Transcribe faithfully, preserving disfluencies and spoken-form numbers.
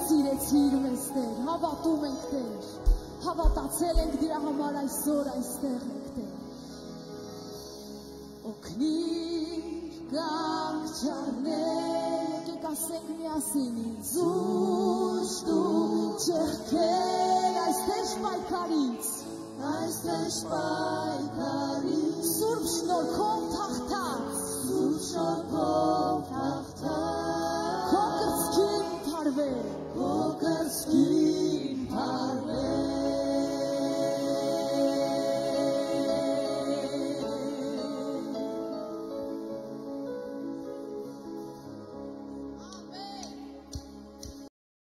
սիրեցիր մեզ Տեր, հավատում ենք Տեր, հավատացել ենք դրա համար այսօր այստեղ ենք Տեր։ Օգնիր կանգ չառնել, եկեք ասենք միասին ինձ ուժ տու ճեղքեր այստեղ պայքարից, այստեղ պայքարից, Սուրբ շնորհքով թաղթած, Սուրբ շնորհքով թաղթած, քո կրծքին թարվել, քո կրծքին